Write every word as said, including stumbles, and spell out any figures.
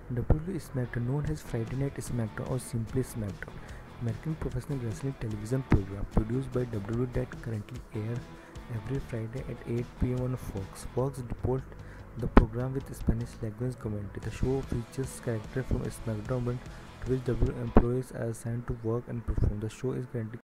W W E Smackdown, known as Friday Night SmackDown or simply SmackDown, American professional wrestling television program produced by W W E that currently airs every Friday at eight p m on Fox. Fox default the program with Spanish language commentary. The show features characters from SmackDown to which W W E employees are assigned to work and perform. The show is currently